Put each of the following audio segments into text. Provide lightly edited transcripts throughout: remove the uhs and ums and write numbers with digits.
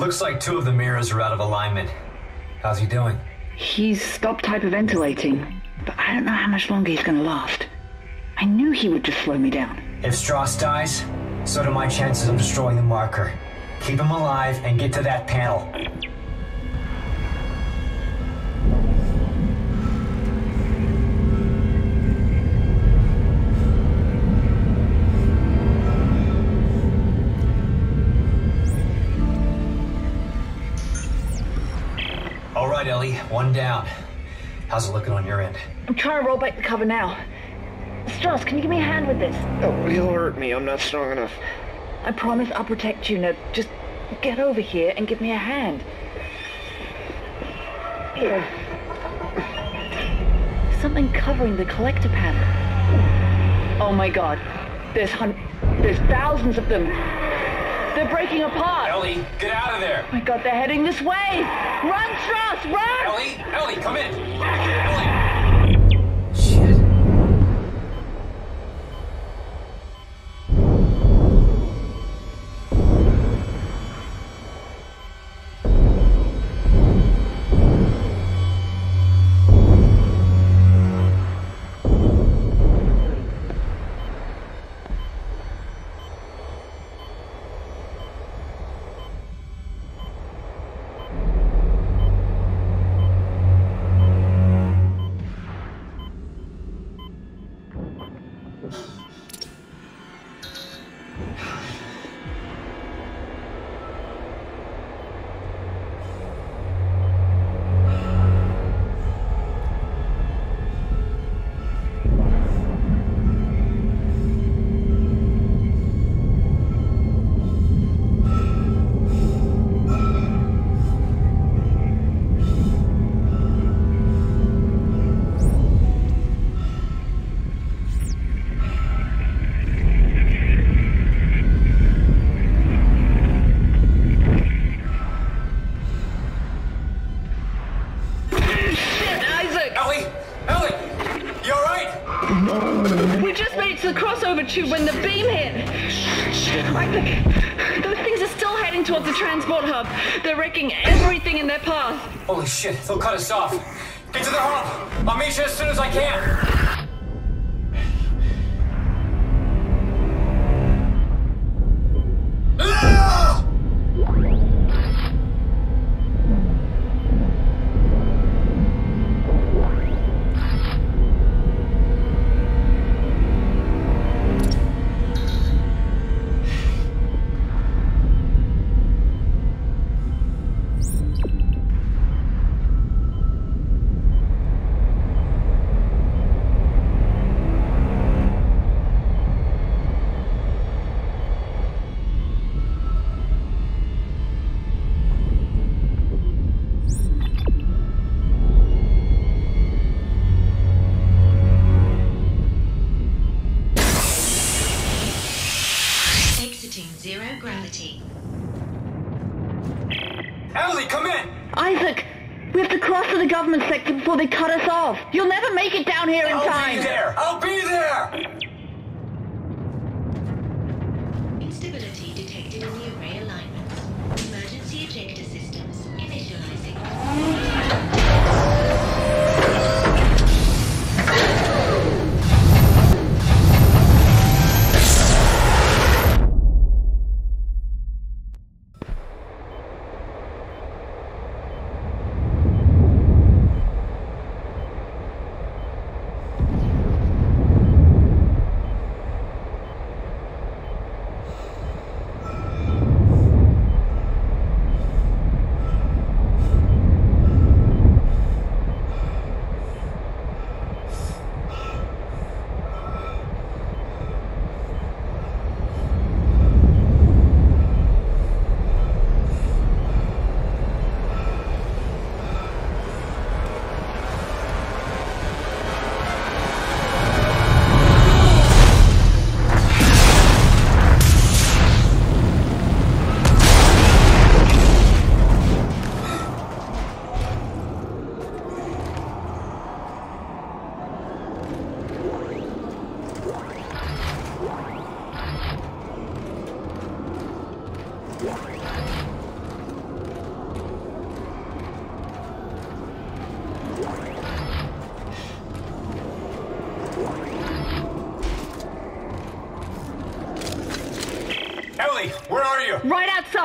Looks like two of the mirrors are out of alignment. How's he doing? He's stopped hyperventilating, but I don't know how much longer he's gonna last. I knew he would just slow me down. If Strauss dies, so do my chances of destroying the marker. Keep him alive and get to that panel. All right, Ellie, one down. How's it looking on your end? I'm trying to roll back the cover now. Strauss, can you give me a hand with this? Oh, he'll hurt me. I'm not strong enough. I promise I'll protect you. Now, just get over here and give me a hand. Here. Something covering the collector panel. Oh my god. There's thousands of them. They're breaking apart. Ellie, get out of there! Oh my god, they're heading this way! Run, Strauss, run! Ellie, come in! Ellie! Shit. Tube when the beam hit. Those things are still heading towards the transport hub. They're wrecking everything in their path. Holy shit, they'll cut us off. Get to the hub. I'll meet you as soon as I can. Zero gravity. Ellie, come in! Isaac, we have to cross to the government sector before they cut us off. You'll never make it down here in time. I'll be there! I'll be there! Instability detected in the array alignments. Emergency ejector systems initializing.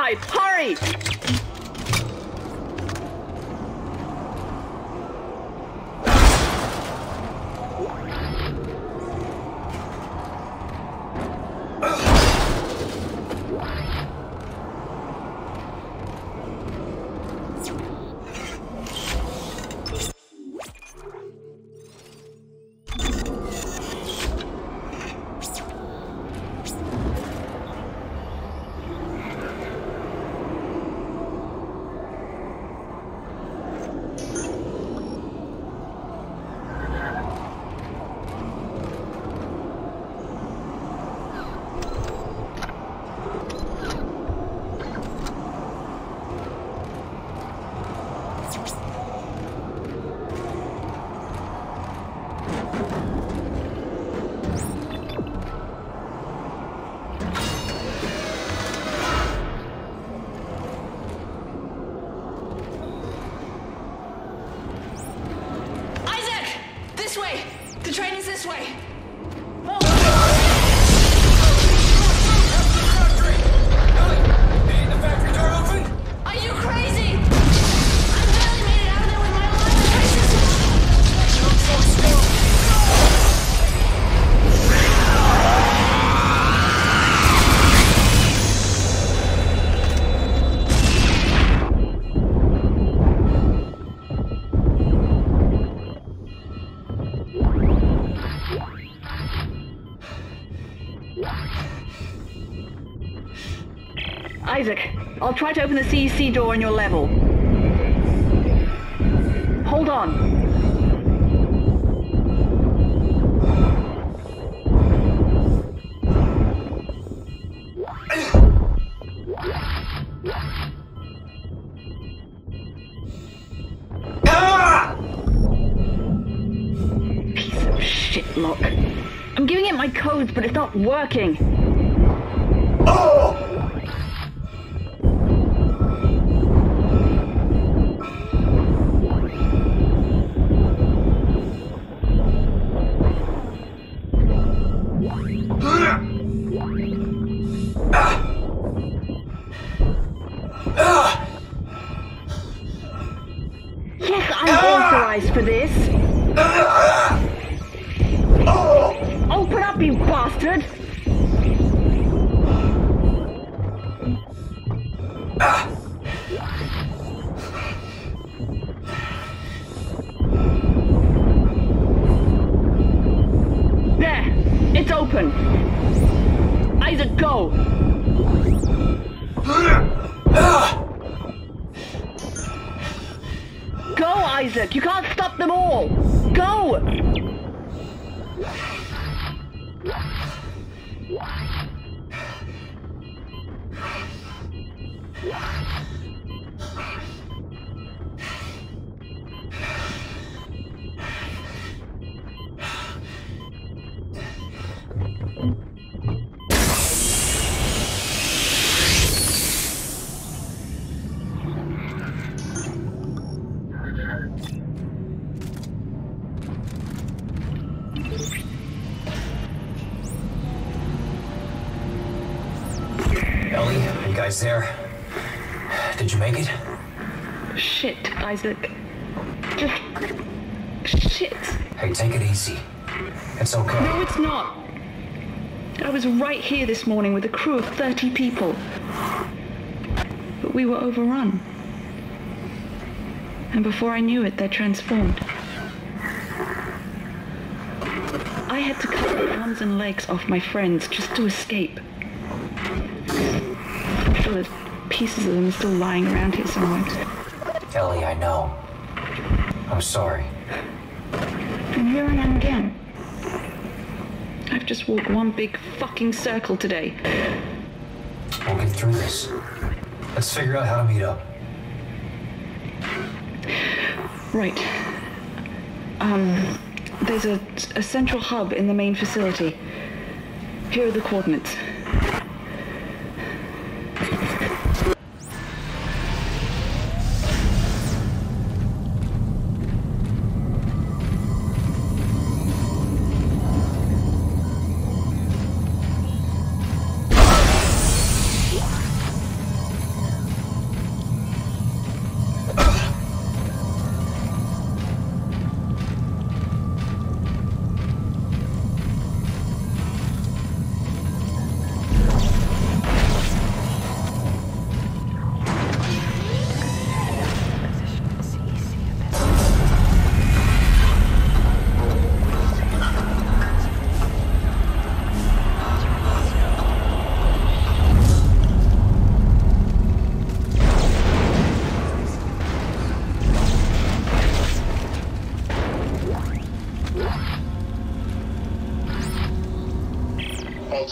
outside! Hurry! Isaac, I'll try to open the CEC door on your level. Hold on. Piece of shit lock. I'm giving it my codes, but it's not working. Yes, I'm authorized for this. Open up, you bastard! There! It's open! Isaac, go! Go, Isaac! You can't stop them all! Go! Ellie, are you guys there? Did you make it? Shit, Isaac. Just... shit. Hey, take it easy. It's okay. No, it's not. I was right here this morning with a crew of 30 people. But we were overrun. And before I knew it, they transformed. I had to cut the arms and legs off my friends just to escape. I'm sure there's pieces of them still lying around here somewhere. Ellie, I know. I'm sorry. And here I am again. I've just walked one big fucking circle today. We'll get through this. Let's figure out how to meet up. Right. There's a central hub in the main facility. Here are the coordinates.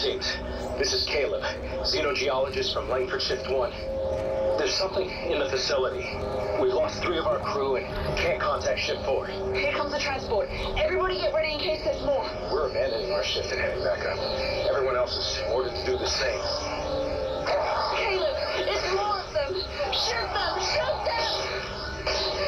teams. This is Caleb, xenogeologist from Langford Shift 1. There's something in the facility. We've lost 3 of our crew and can't contact Shift 4. Here comes the transport. Everybody get ready in case there's more. We're abandoning our shift and heading back up. Everyone else is ordered to do the same. Caleb, it's more of them. Shoot them! Shoot them!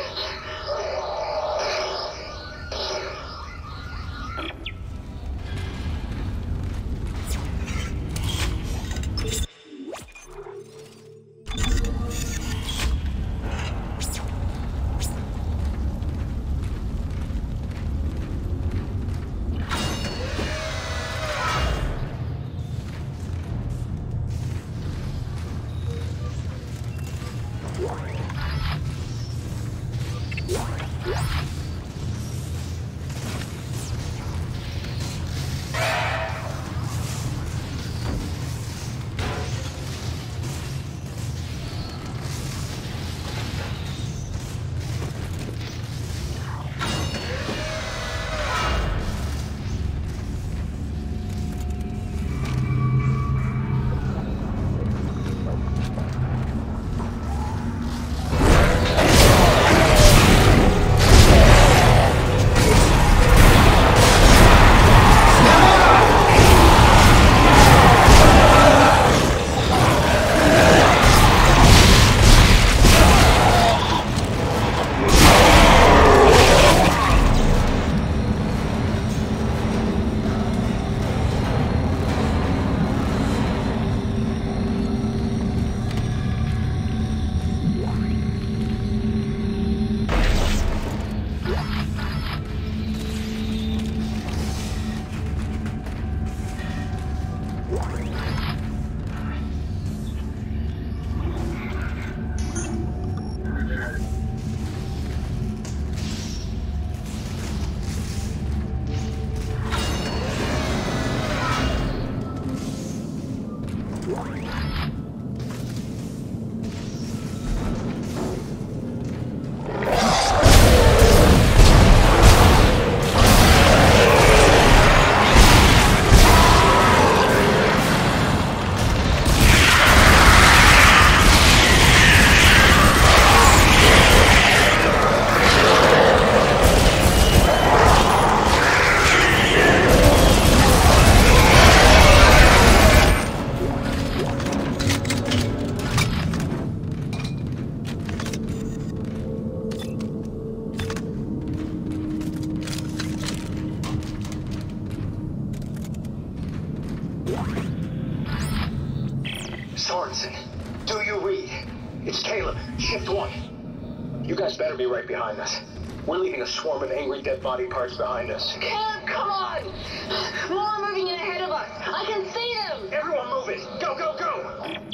Sorensen, do you read? It's Caleb, Shift 1. You guys better be right behind us. We're leaving a swarm of angry dead body parts behind us. Caleb, come on! More are moving in ahead of us. I can see them! Everyone move it! Go, go, go!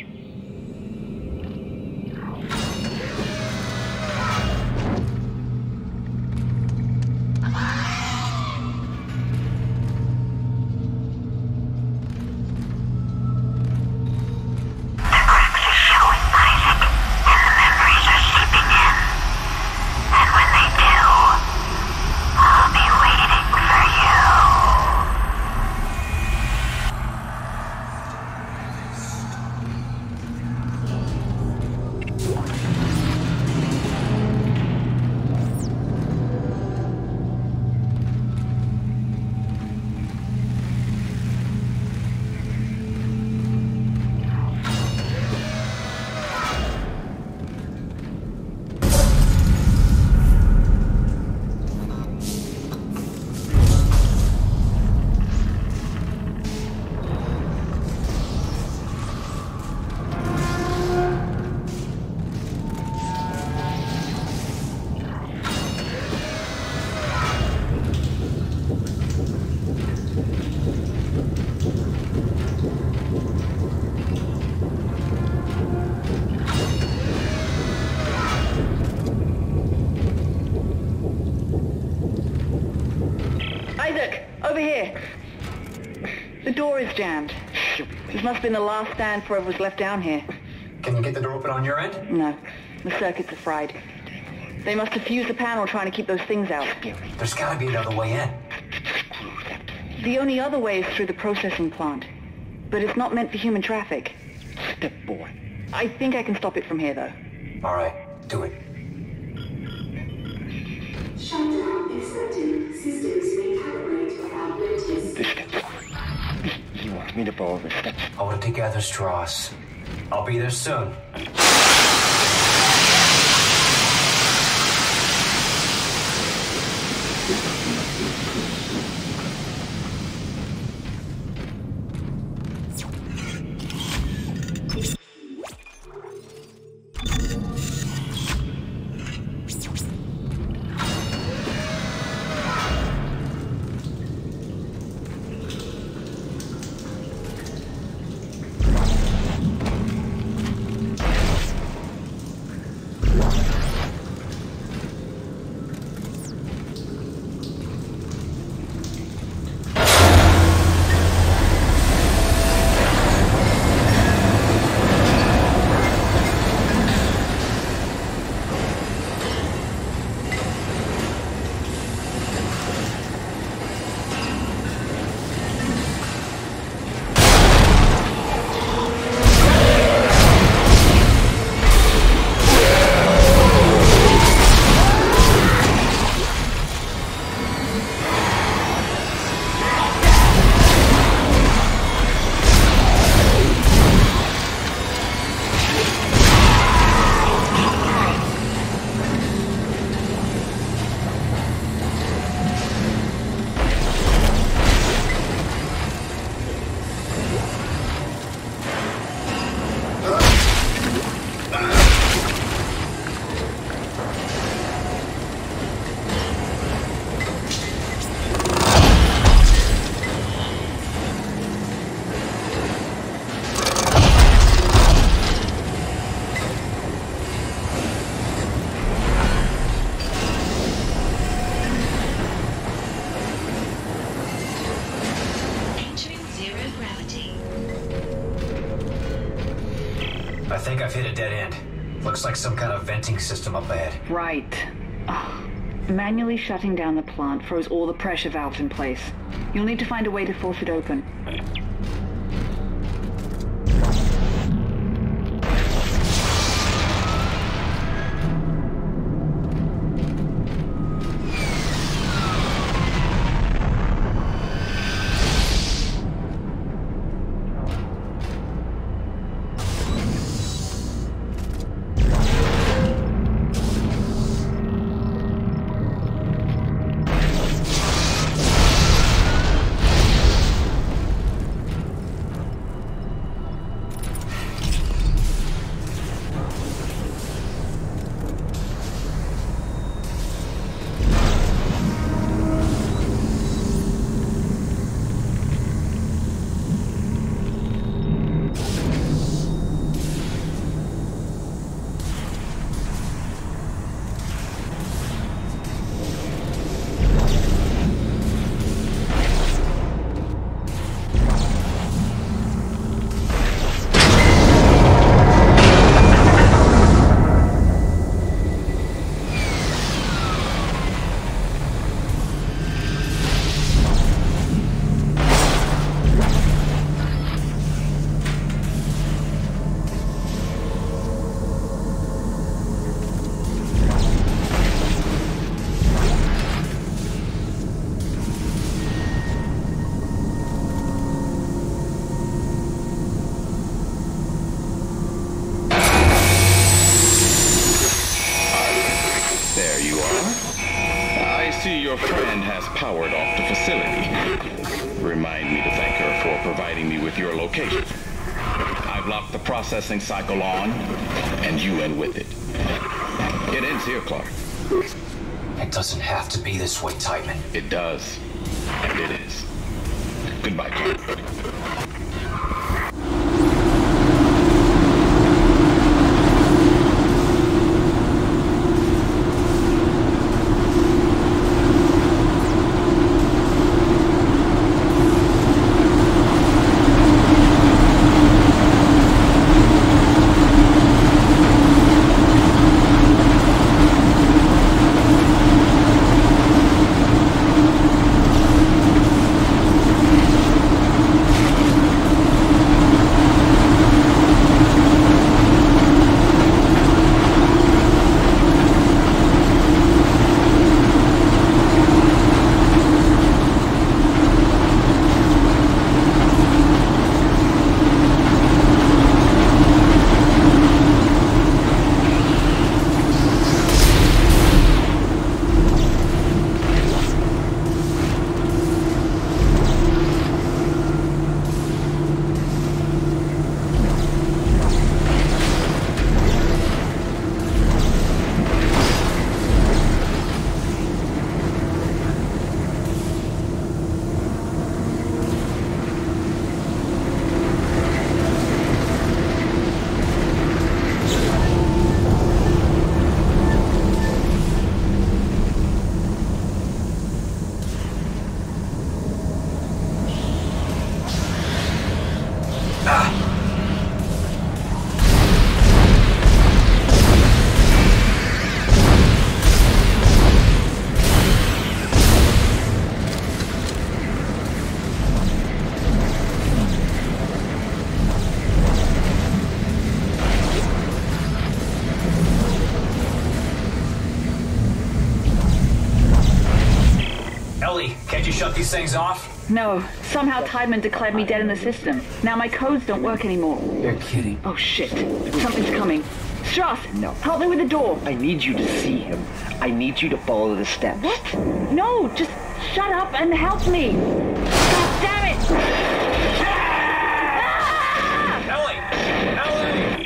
The door is jammed. This must have been the last stand forever was left down here. Can you get the door open on your end? No. The circuits are fried. They must have fused the panel trying to keep those things out. There's gotta be another way in. The only other way is through the processing plant. but it's not meant for human traffic. Step boy. I think I can stop it from here, though. All right, do it. Shutdown accepted. Systems recalibrate without notice. The steps. You want me to follow the steps? Hold it together, Strauss. I'll be there soon. I think I've hit a dead end. Looks like some kind of venting system up ahead. Right. Ugh. Manually shutting down the plant froze all the pressure valves in place. You'll need to find a way to force it open. Your friend has powered off the facility. Remind me to thank her for providing me with your location. I've locked the processing cycle on, and you in with it. It ends here, Clark. It doesn't have to be this way, Titan. It does. And it is. Goodbye, Clark. Ellie, can't you shut these things off? No. Somehow Tideman declared me dead in the system. Now my codes don't work anymore. You're kidding. Oh shit. Something's coming. Strauss, No. help me with the door. I need you to see him. I need you to follow the steps. What? No, just shut up and help me. God damn it! Ah! Ellie! Ellie!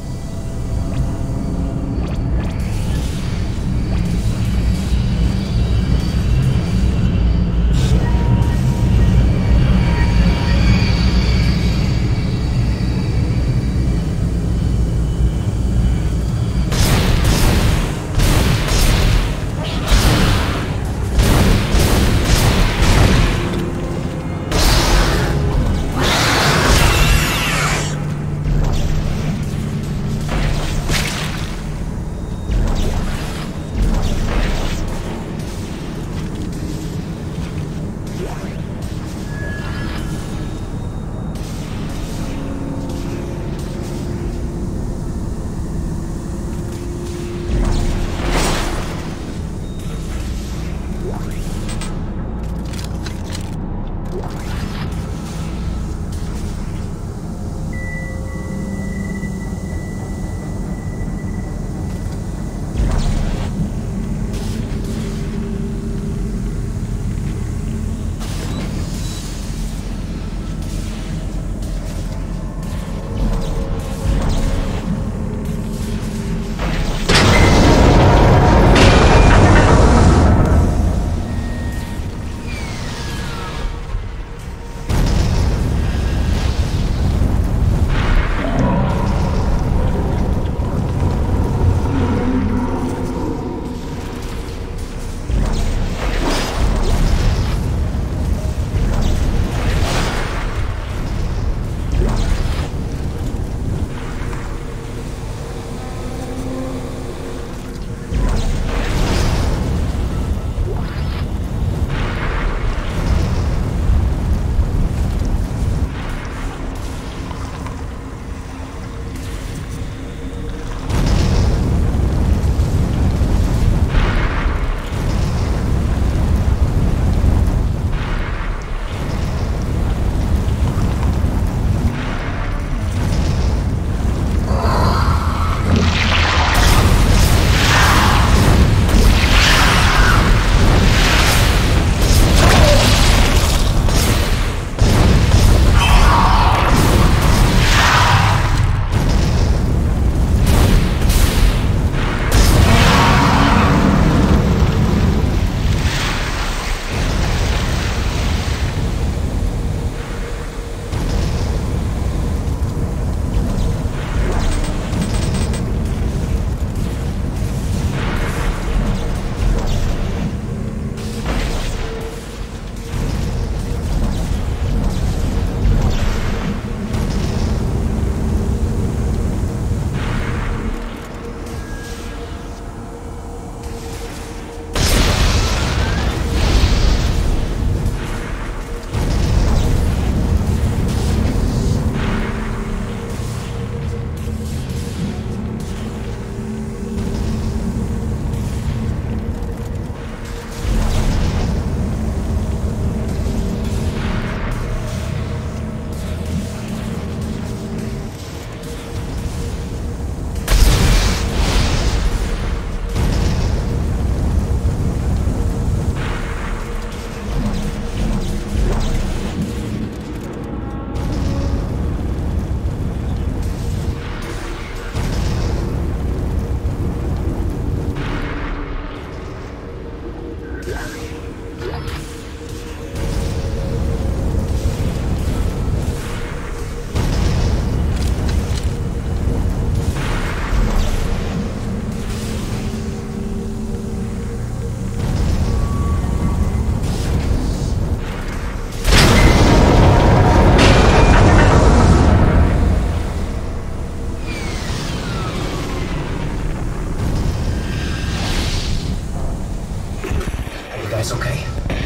guys okay?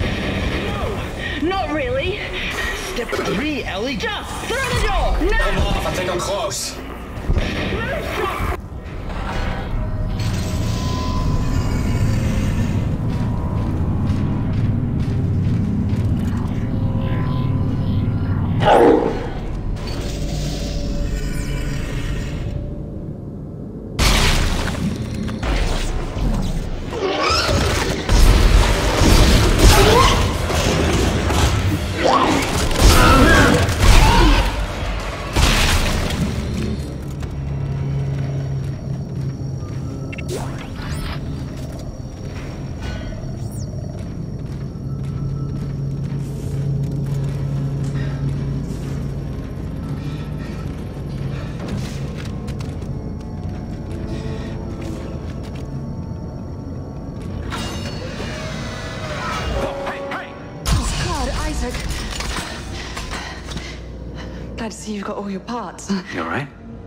No, not really. Step 3, Ellie. Just through the door. Hold No. off, I think I'm close. Glad to see you've got all your parts. You alright?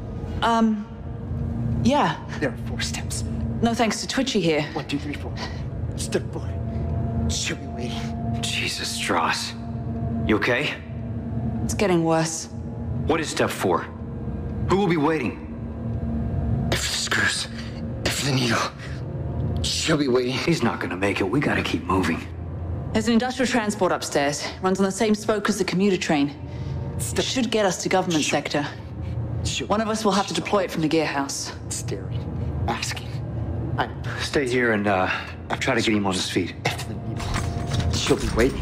Yeah. There are 4 steps. No thanks to Twitchy here. 1, 2, 3, 4. Step 4. She'll be waiting. Jesus, Strauss. You okay? It's getting worse. What is step 4? Who will be waiting? If the screws, if the needle, she'll be waiting. He's not gonna make it. We gotta keep moving. There's an industrial transport upstairs. Runs on the same spoke as the commuter train. It should get us to government sector. One of us will have to deploy it from the gear house. Staring, asking. Stay here and try to get him on his feet. After the needle, she'll be waiting.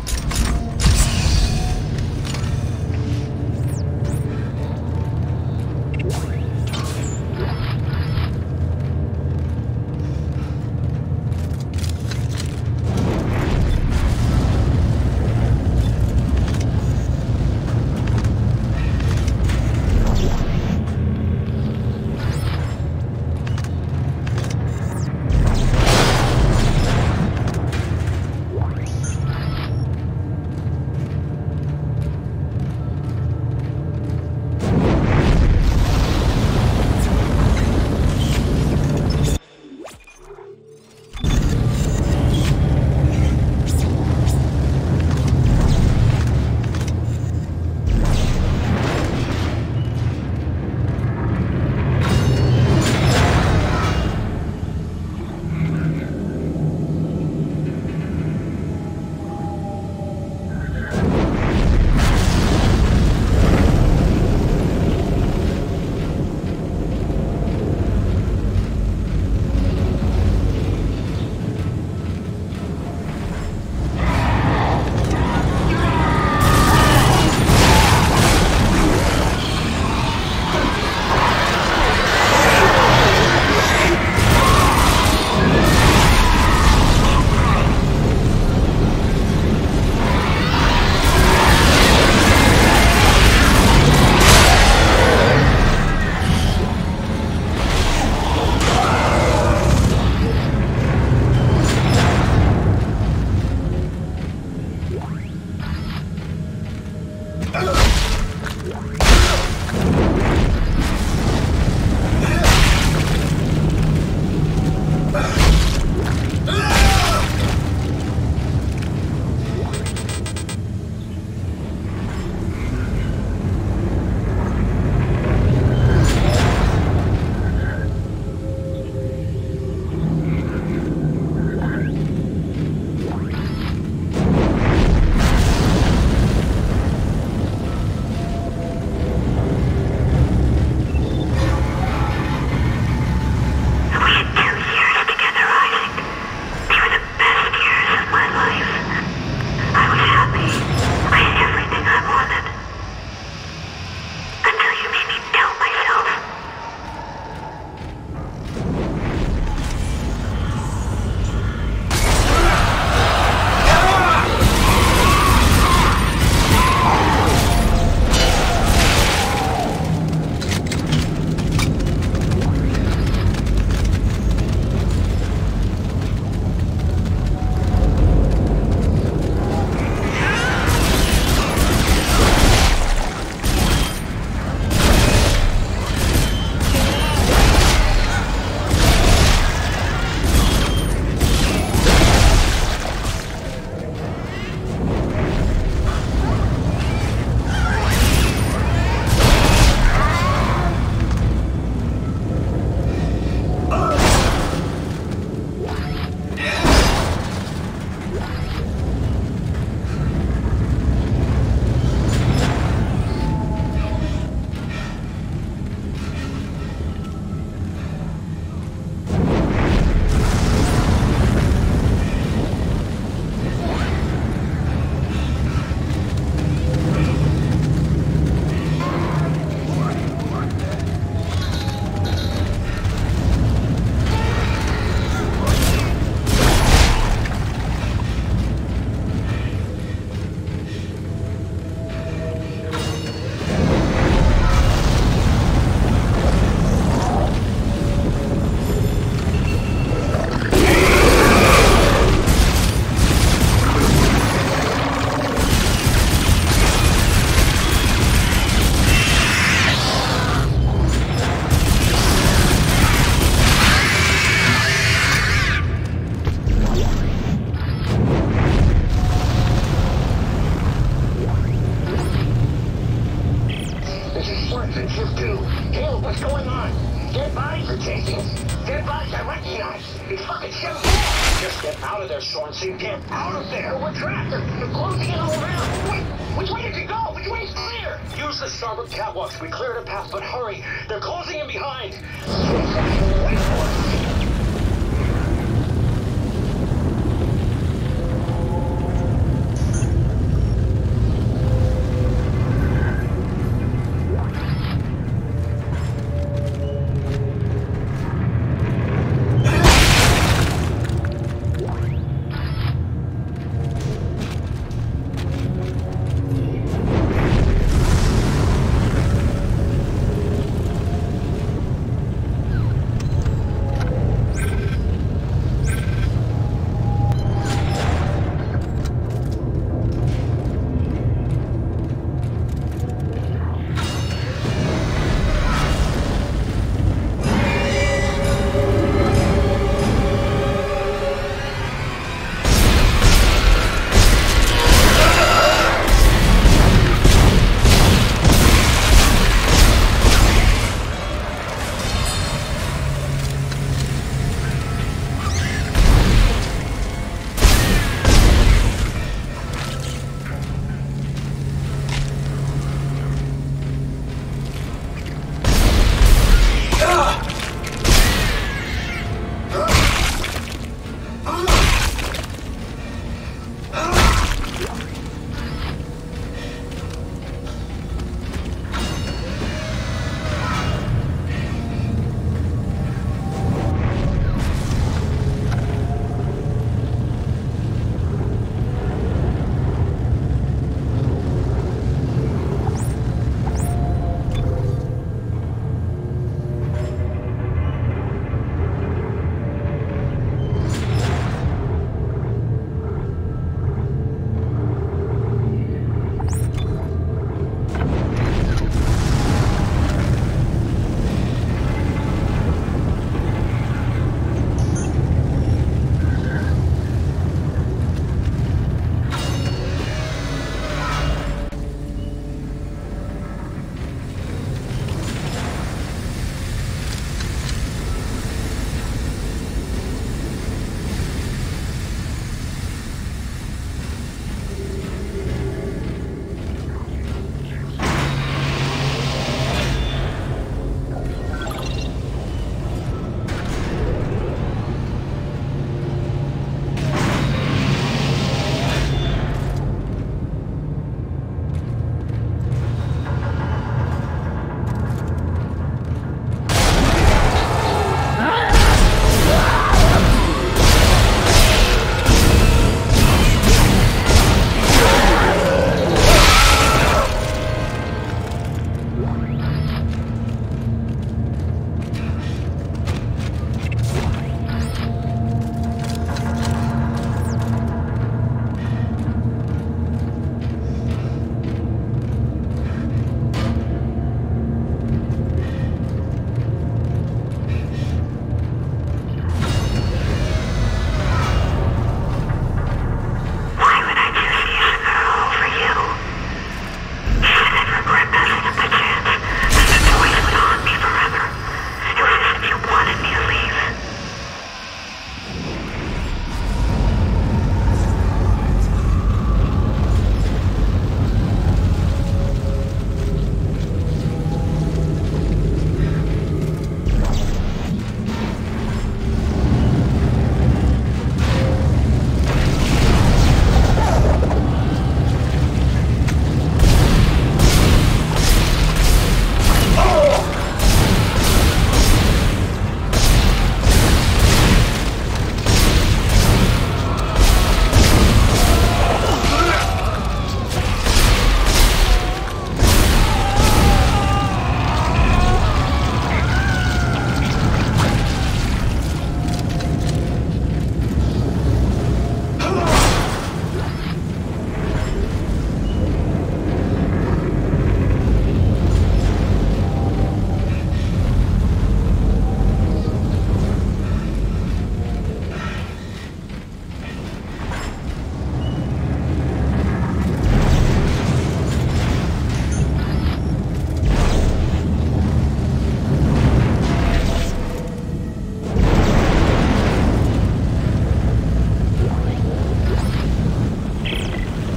Sorensen, get out of there! We're trapped! They're closing in all around! Wait! Which way did you go? Which way is clear? Use the starboard catwalks. We cleared a path, but hurry! They're closing in behind! Wait for us!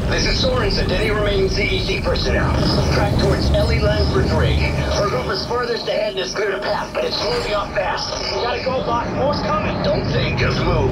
This is Sorensen. Any remaining CEC personnel. Track towards Ellie Langford's rig. Her group is furthest ahead and has cleared a path, but it's closing off fast. We gotta go, boss. More's coming. Don't think, just move.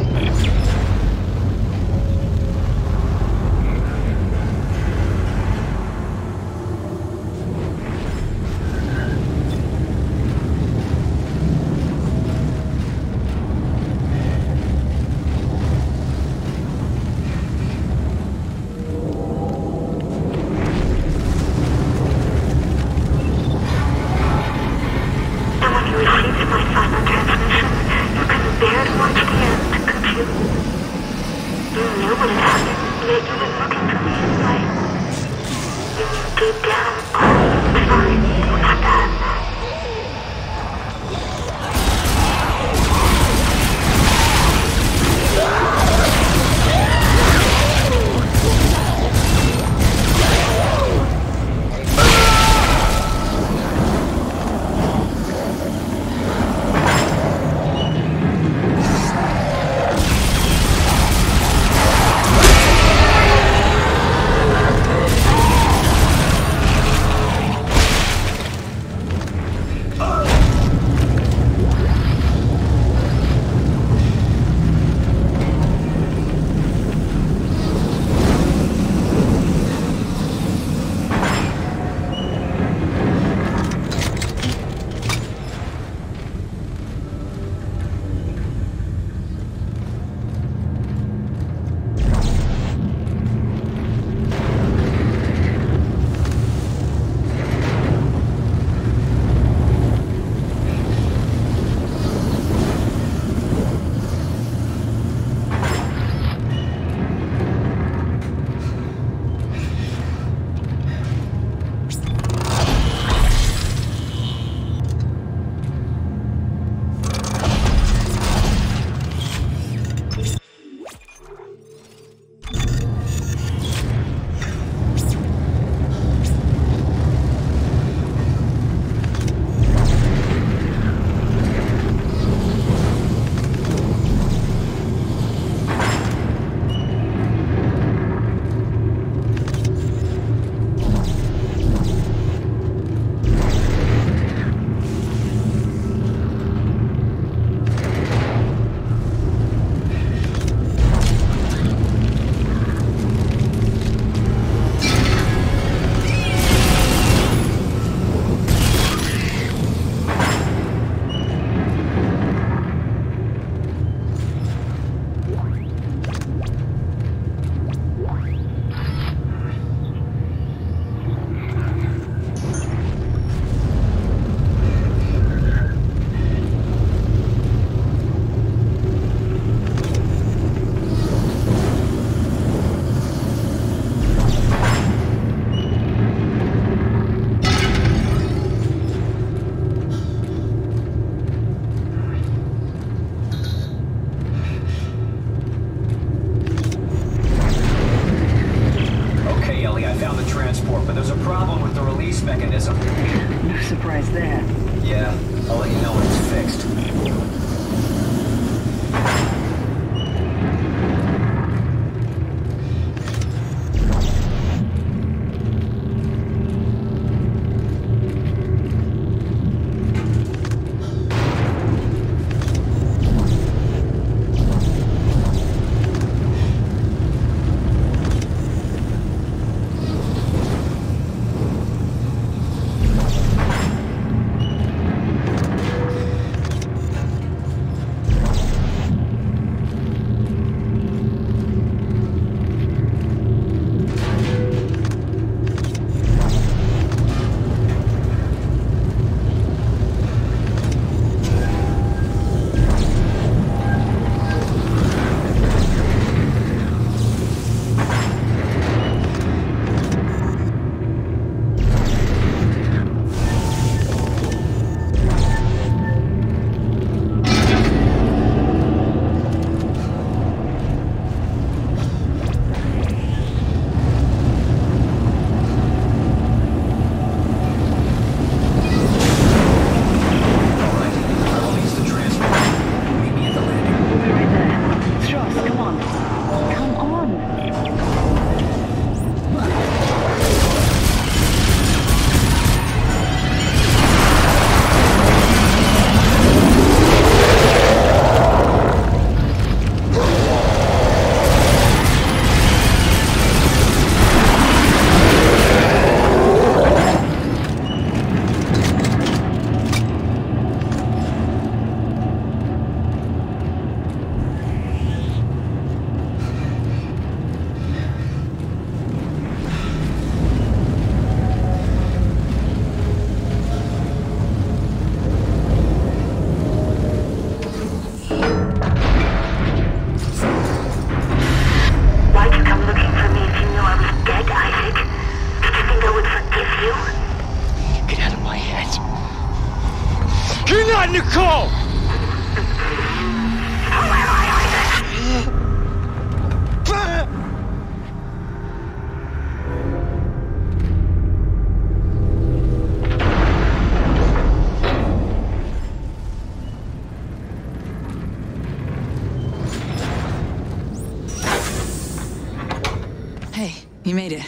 You made it.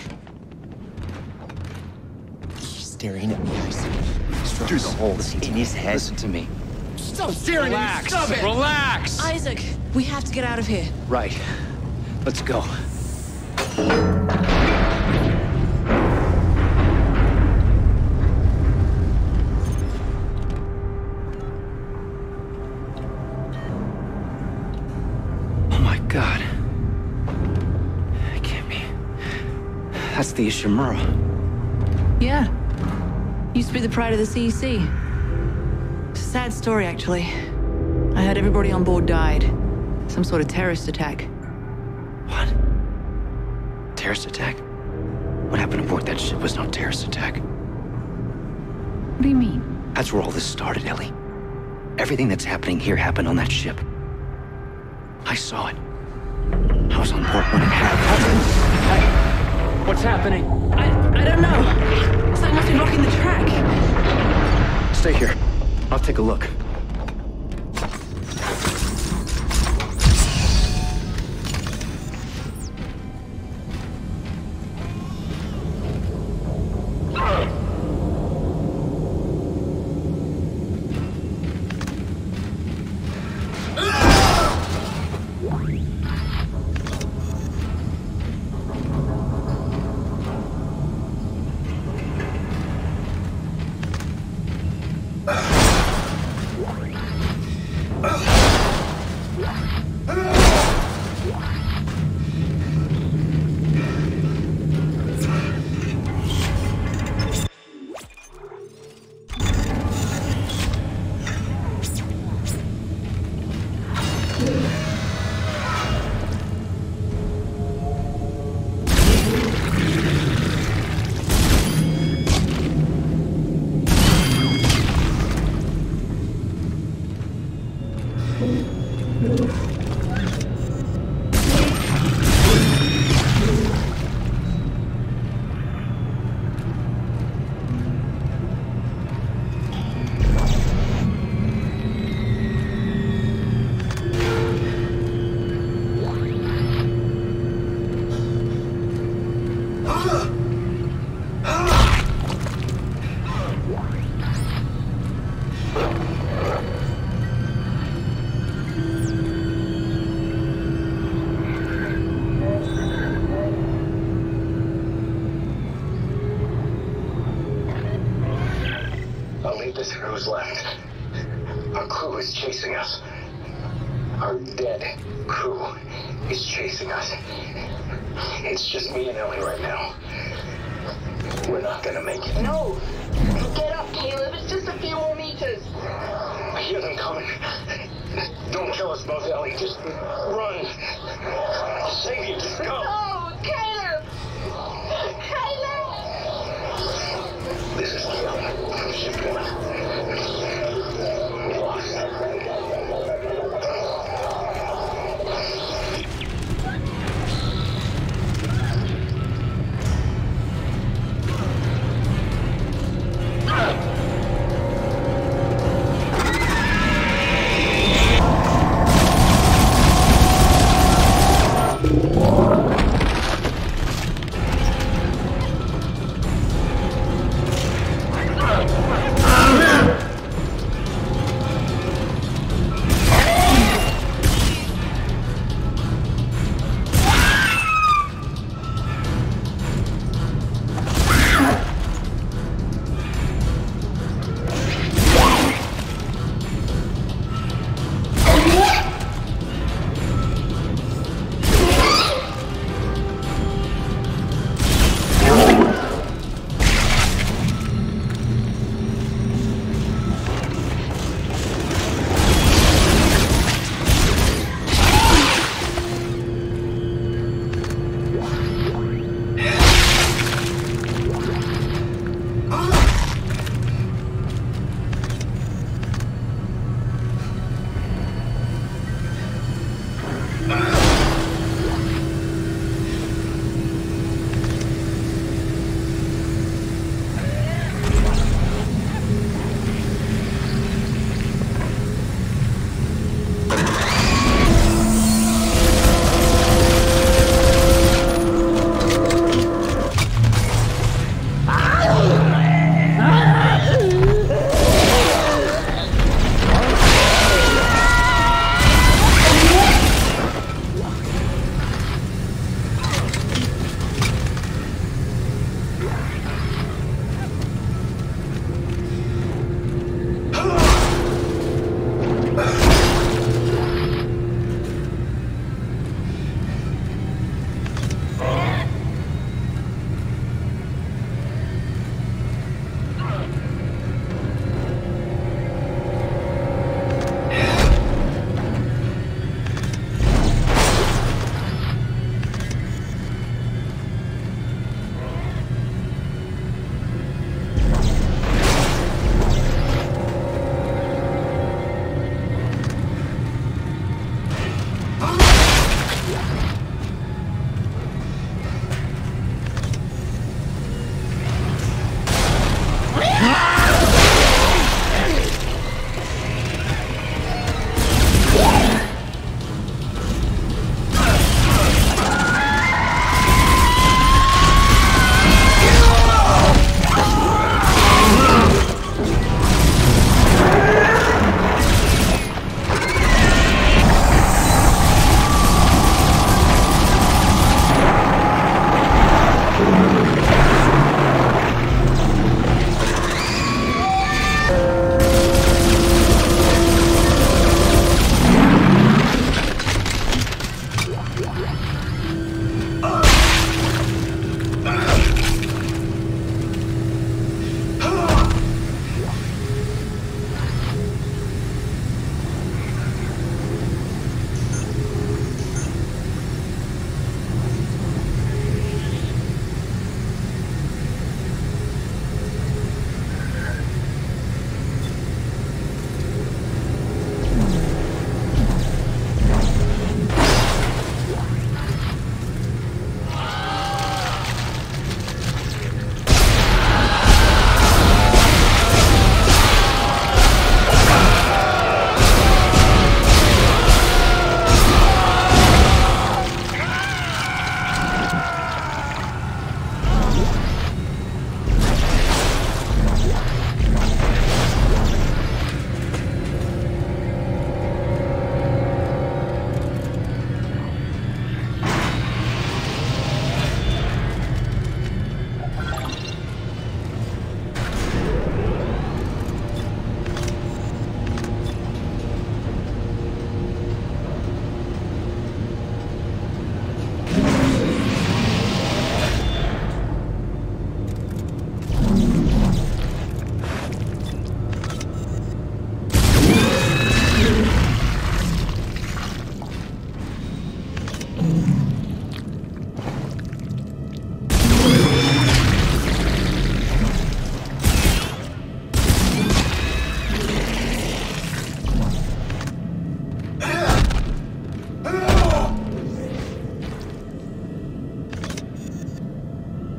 He's staring at me. I see. Through the holes in his head. Listen to me. Stop staring at me! Stop it! Relax! Isaac, we have to get out of here. Right. Let's go. Oh my God. It can't be. That's the Ishimura. Yeah. Used to be the pride of the CEC. It's a sad story, actually. I heard everybody on board died. Some sort of terrorist attack. What? Terrorist attack? What happened aboard that ship was no terrorist attack. What do you mean? That's where all this started, Ellie. Everything that's happening here happened on that ship. I saw it. I was on board when it happened. What's happening? I don't know. Something must be blocking the track. Stay here. I'll take a look. Who's left? Our crew is chasing us. Our dead crew is chasing us. It's just me and Ellie right now. We're not gonna make it. No! Get up, Caleb. It's just a few more meters. I hear them coming. Don't kill us both, Ellie. Just run. I'll save you. Just go. No, Caleb! Caleb! This is Caleb from Ship 1. We lost.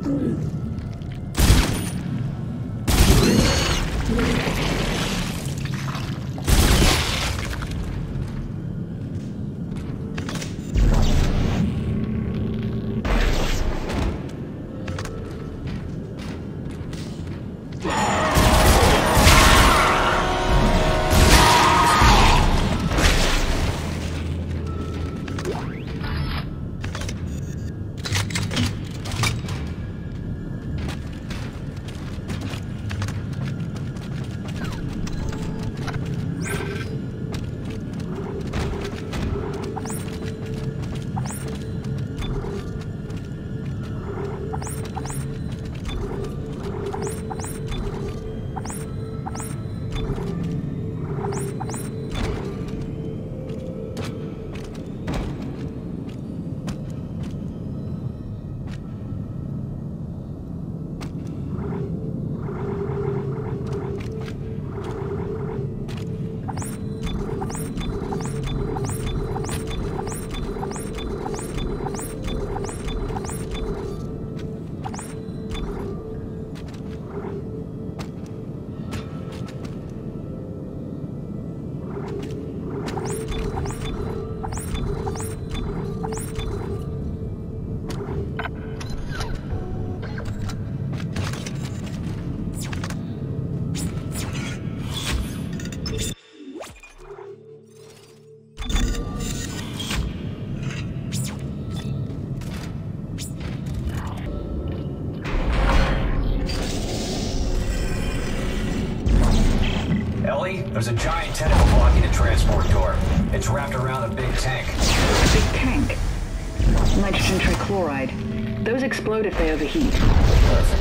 There's a giant tentacle blocking the transport door. It's wrapped around a big tank. A big tank? Nitrogen trichloride. Those explode if they overheat. Perfect.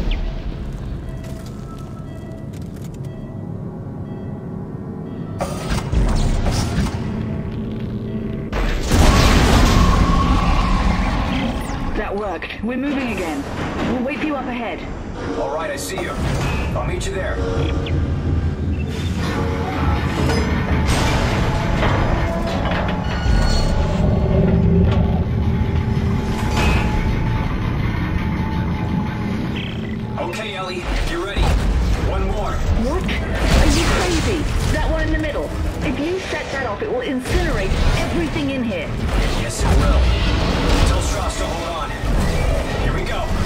That worked. We're moving again. We'll wait for you up ahead. All right, I see you. I'll meet you there. Okay, Ellie, you ready? One more. What? Are you crazy? That one in the middle. If you set that off, it will incinerate everything in here. Yes, it will. Tell Strauss to hold on. Here we go.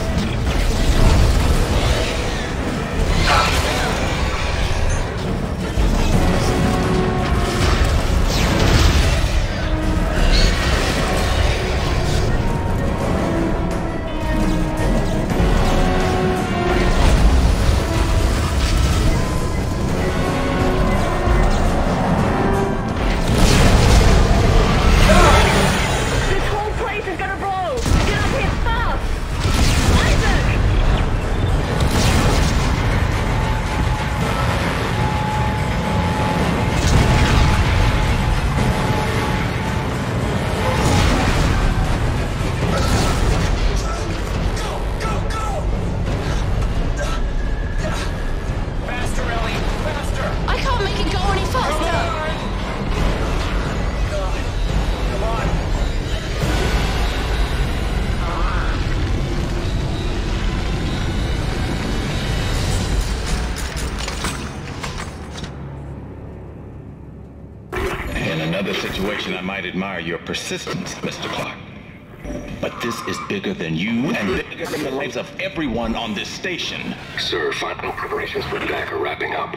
I might admire your persistence, Mr. Clark. But this is bigger than you and bigger than the lives of everyone on this station. Sir, final preparations for attack are wrapping up.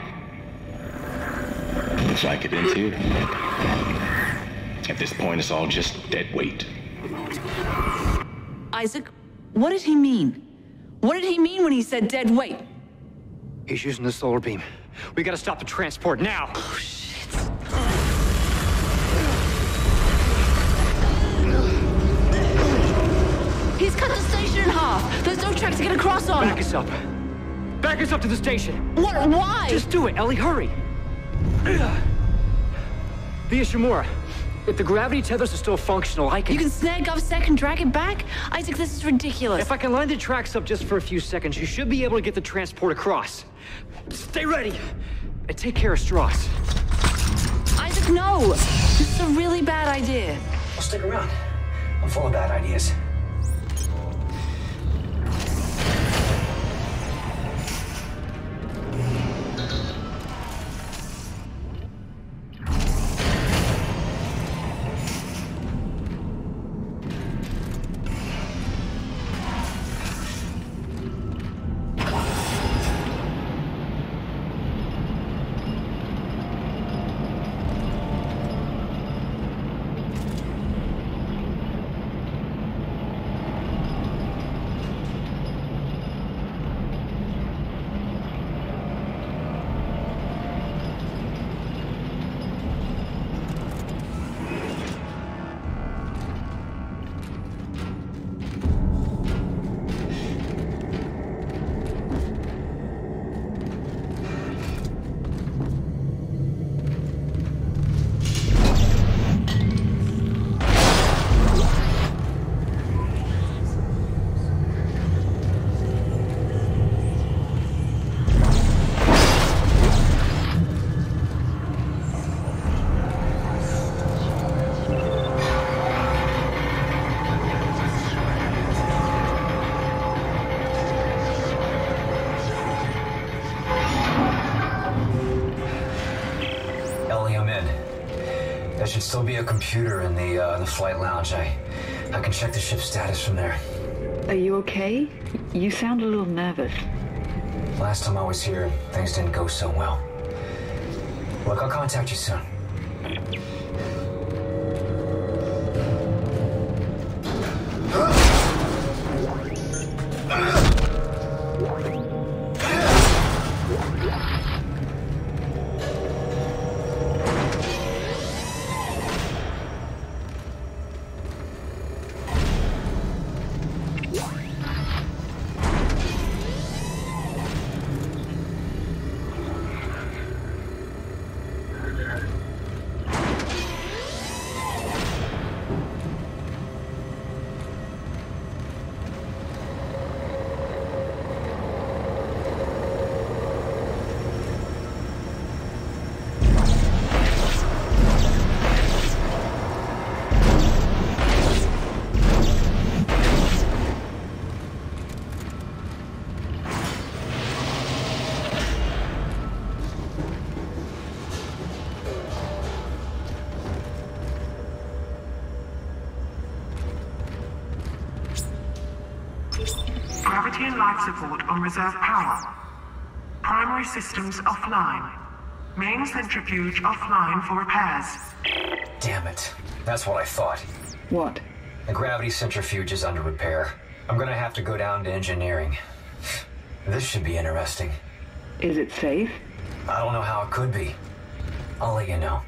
Looks like it ends here. At this point, it's all just dead weight. Isaac, what did he mean? What did he mean when he said dead weight? He's using the solar beam. We gotta stop the transport now! Oh, shit. He's cut the station in half. There's no track to get across on. Back us up. Back us up to the station. What? Why? Just do it, Ellie. Hurry. The Ishimura. If the gravity tethers are still functional, I can... You can snag GovSec and drag it back? Isaac, this is ridiculous. If I can line the tracks up just for a few seconds, you should be able to get the transport across. Stay ready. And take care of Strauss. Isaac, no. This is a really bad idea. I'll stick around. I'm full of bad ideas. still be a computer in the flight lounge. I can check the ship's status from there. Are you okay? You sound a little nervous. Last time I was here, things didn't go so well. Look, I'll contact you soon. Gravity and life support on reserve power. Primary systems offline. Main centrifuge offline for repairs. Damn it. That's what I thought. What? The gravity centrifuge is under repair. I'm gonna have to go down to engineering. This should be interesting. Is it safe? I don't know how it could be. I'll let you know.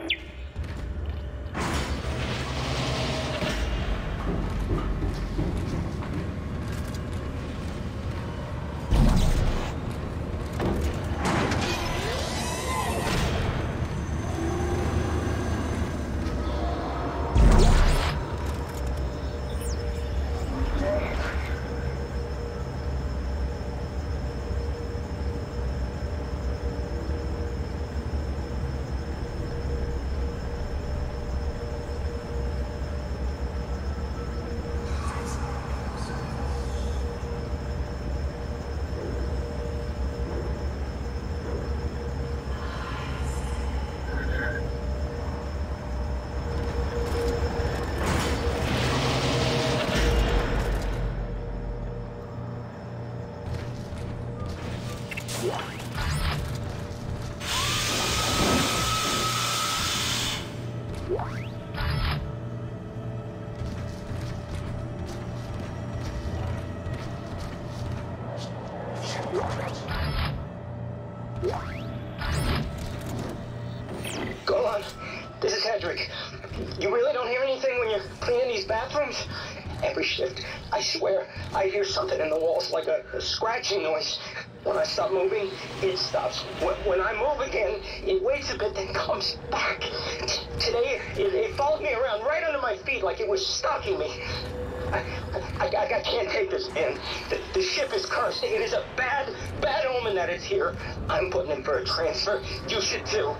Go on. This is Hedrick. You really don't hear anything when you're cleaning these bathrooms? Every shift, I swear, I hear something in the walls like a scratching noise. When I stop moving, it stops. When I move again, it waits a bit, then comes back. Today, it followed me around right under my feet like it was stalking me. I can't take this, man. The ship is cursed. It is a bad omen that it's here. I'm putting in for a transfer. You should too.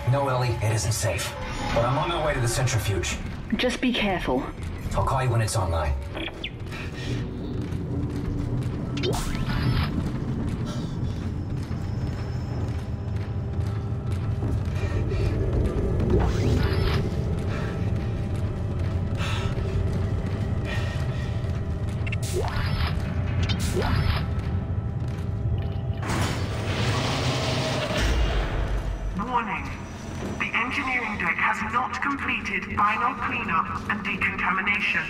No, Ellie, it isn't safe. But I'm on my way to the centrifuge. Just be careful. I'll call you when it's online. Warning. The engineering deck has not completed final cleanup and decontamination.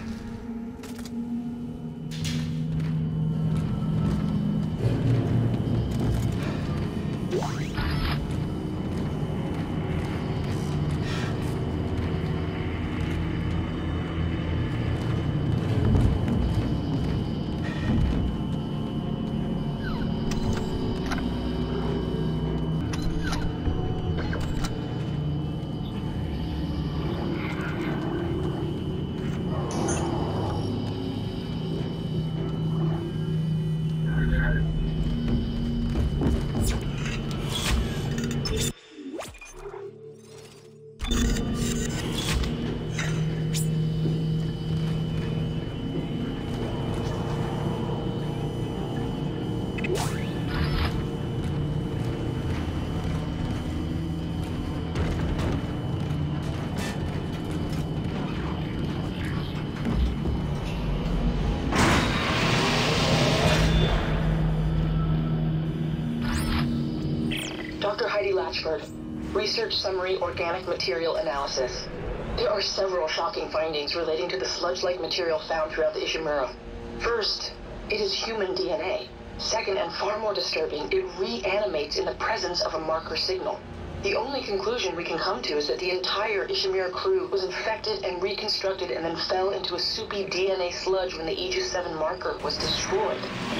Dr. Heidi Latchford, Research Summary Organic Material Analysis. There are several shocking findings relating to the sludge-like material found throughout the Ishimura. First, it is human DNA. Second, and far more disturbing, it reanimates in the presence of a marker signal. The only conclusion we can come to is that the entire Ishimura crew was infected and reconstructed and then fell into a soupy DNA sludge when the Aegis 7 marker was destroyed.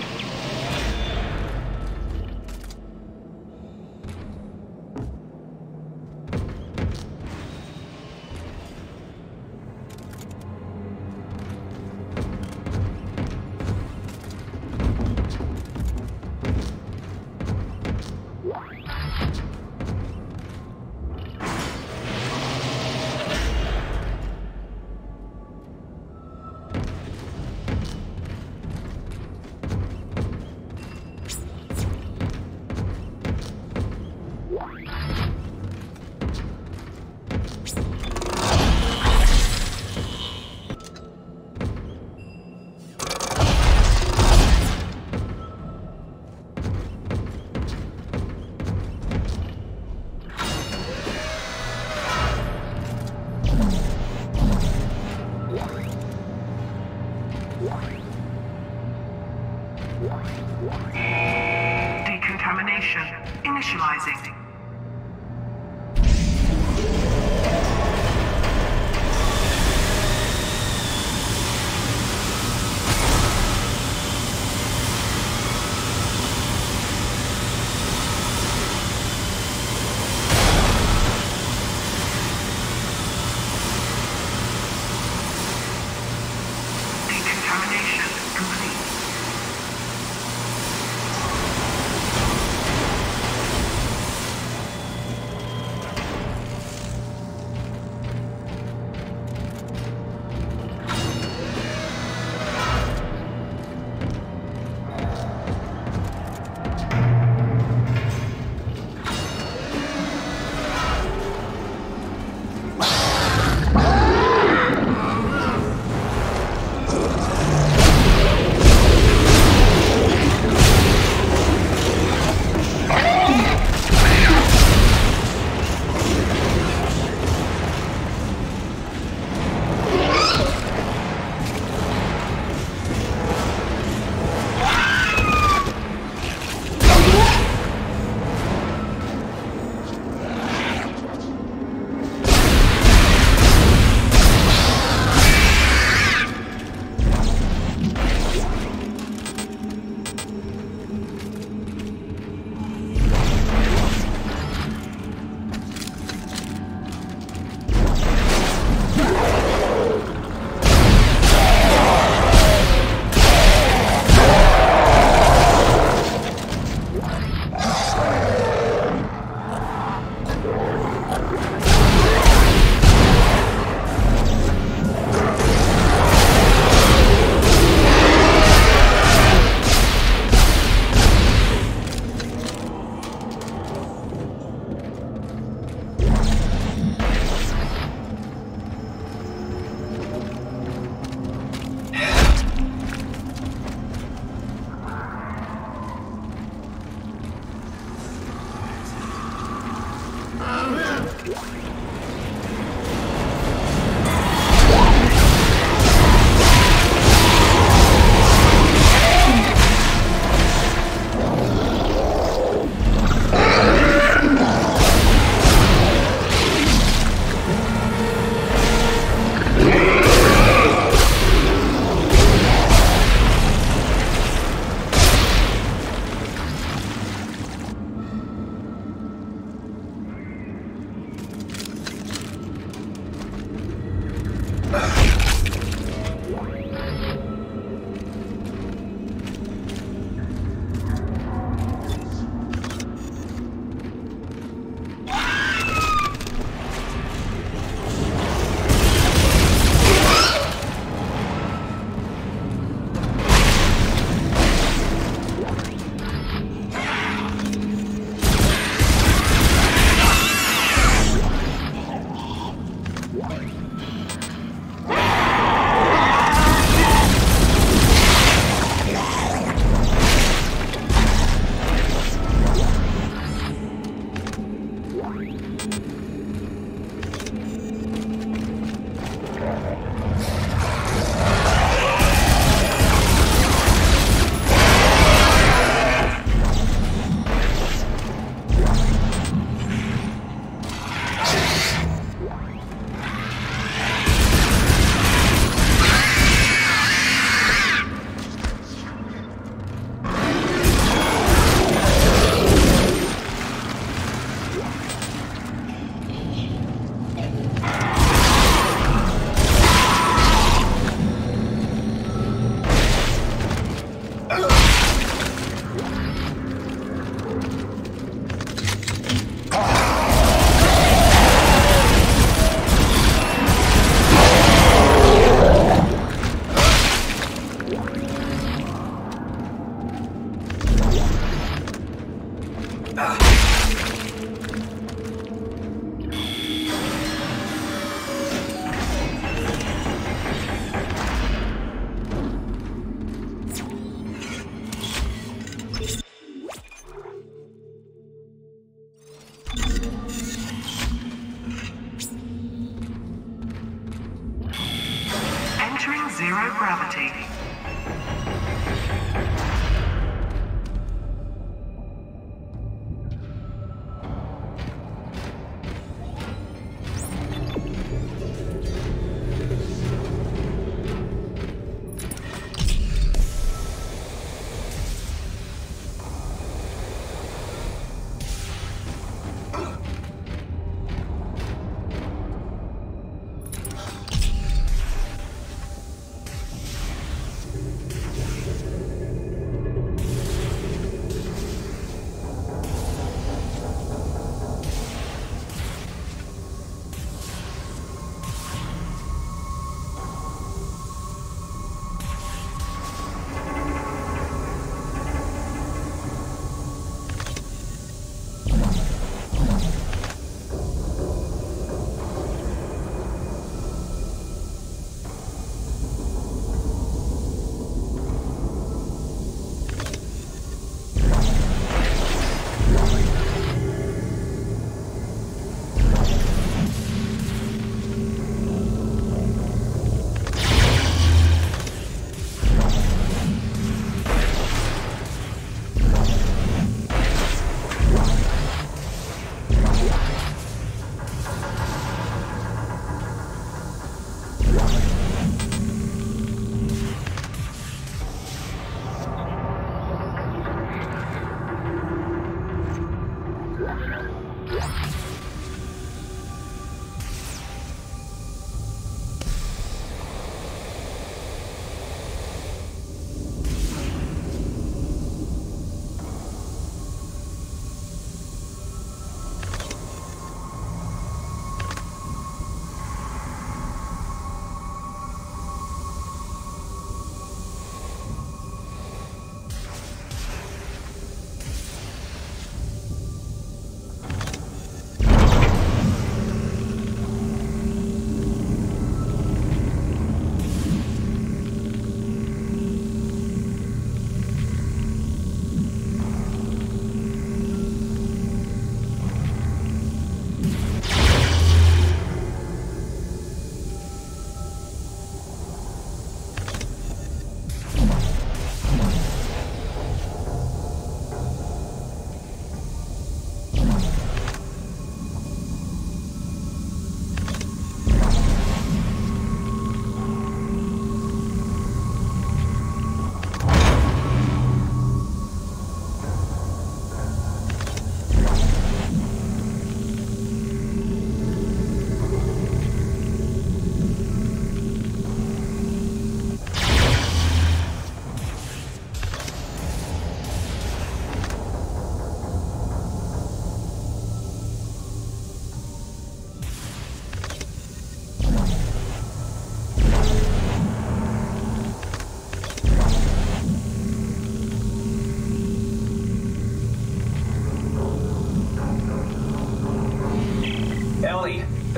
Decontamination initializing. Decontamination complete.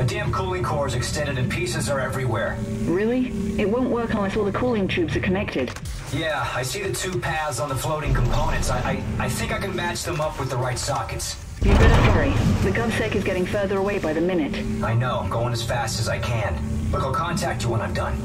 damn cooling core is extended and pieces are everywhere. Really? It won't work unless all the cooling tubes are connected. Yeah, I see the two paths on the floating components. I think I can match them up with the right sockets. You better hurry. The GovSec is getting further away by the minute. I know, going as fast as I can. Look, I'll contact you when I'm done.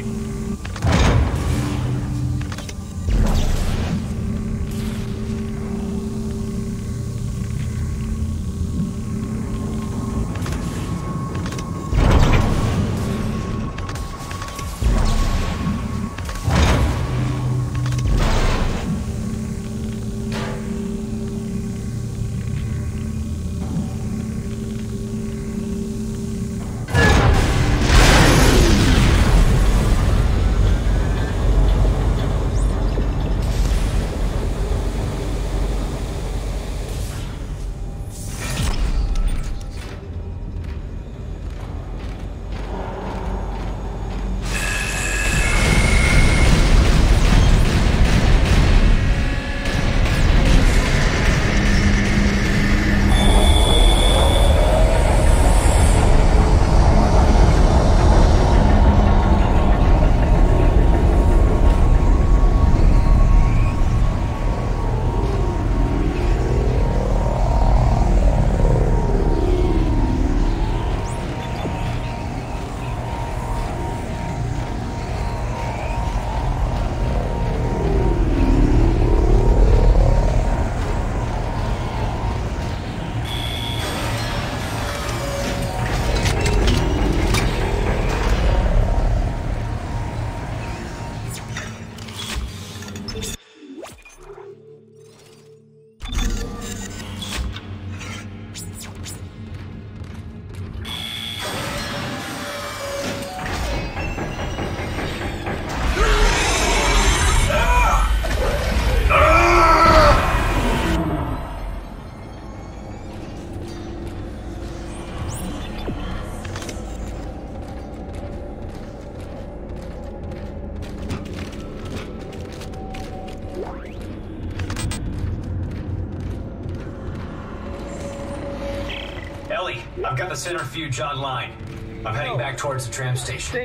Ellie, I've got the centrifuge online. I'm heading back towards the tram station.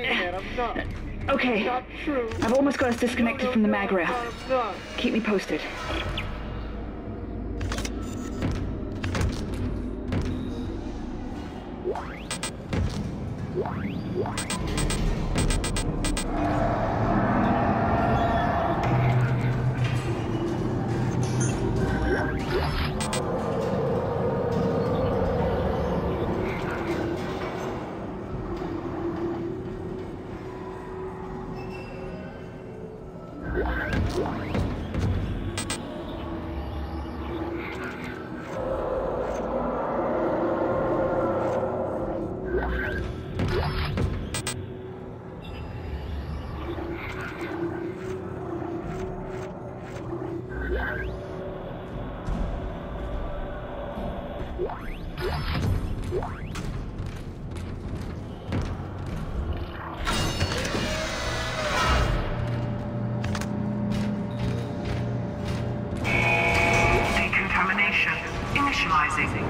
Okay. I've almost got us disconnected from the mag rail. Keep me posted. Decontamination initializing.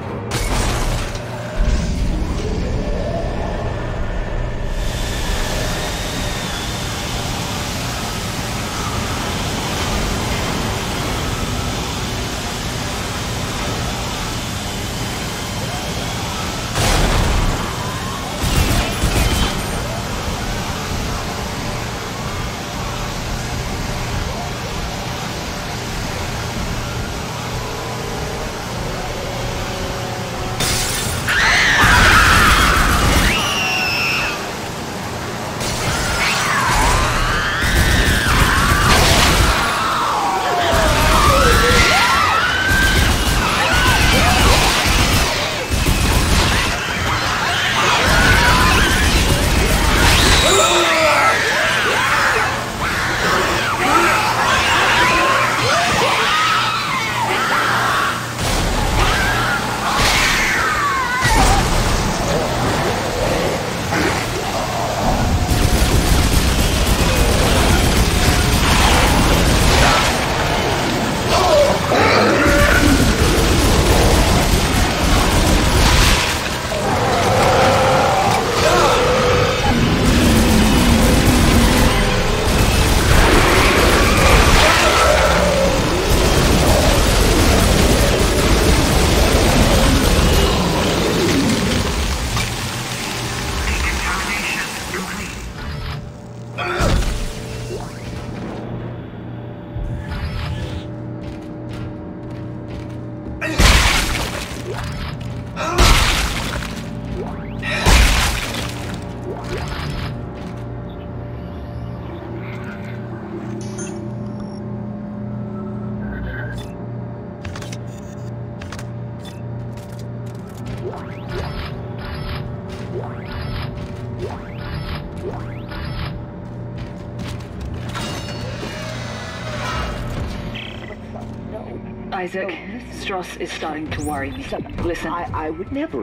Isaac, Stross is starting to worry me. Listen. I would never.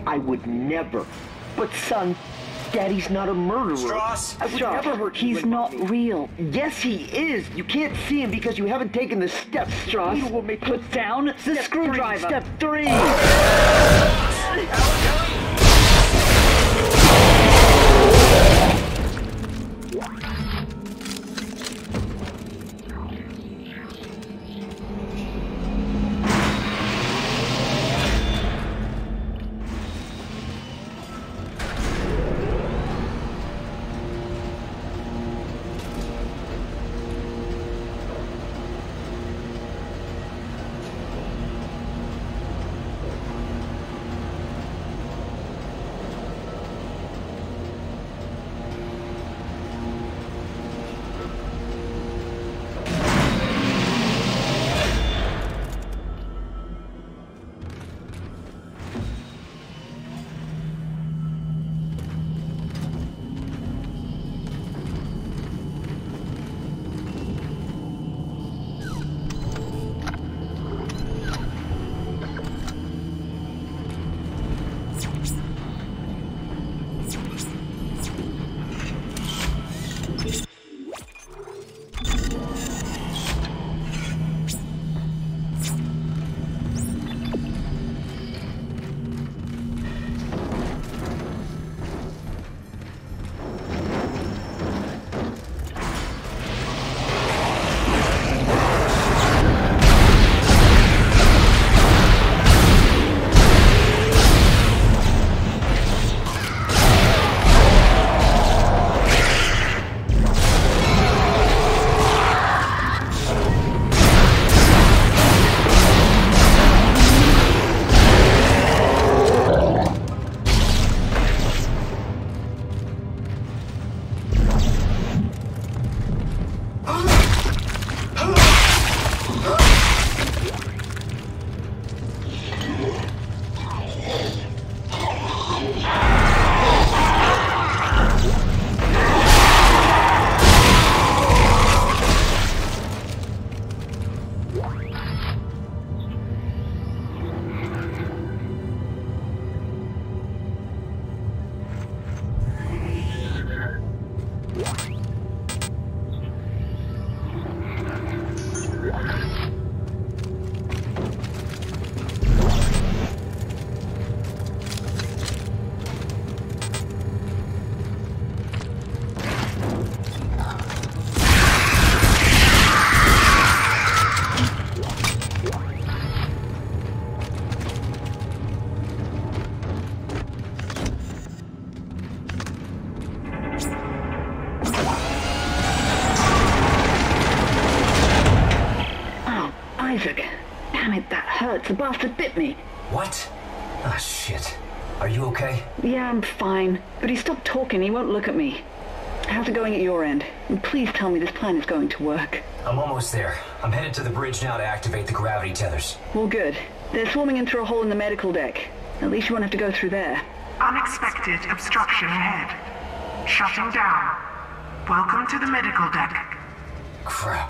But son, Daddy's not a murderer. Stross! I would never hurt you. He's not real. Yes, he is. You can't see him because you haven't taken the steps, Stross. You want me to put down the screwdriver. Step 3. Isaac. Damn it, that hurts. The bastard bit me. What? Ah, shit. Are you okay? Yeah, I'm fine. But he stopped talking. He won't look at me. How's it going at your end? And please tell me this plan is going to work. I'm almost there. I'm headed to the bridge now to activate the gravity tethers. Well, good. They're swarming in through a hole in the medical deck. At least you won't have to go through there. Unexpected obstruction ahead. Shutting down. Welcome to the medical deck. Crap.